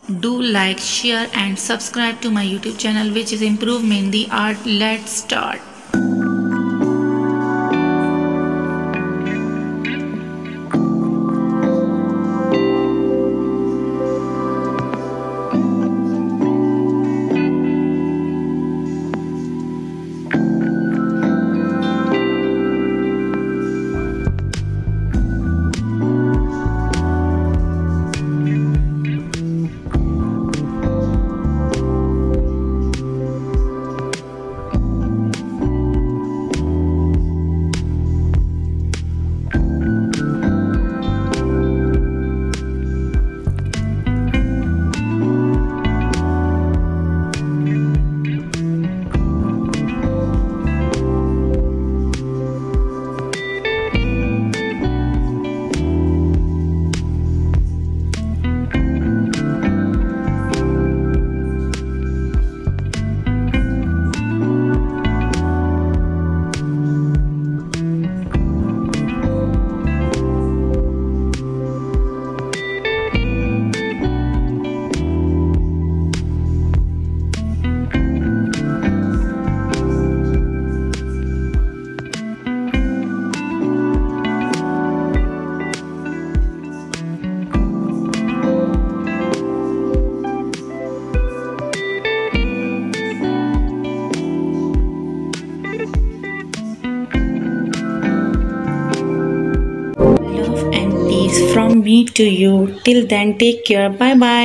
Do like, share and subscribe to my YouTube channel, which is Improve Mehndi Art. Let's start. Love and peace from me to you. Till then, take care. Bye bye.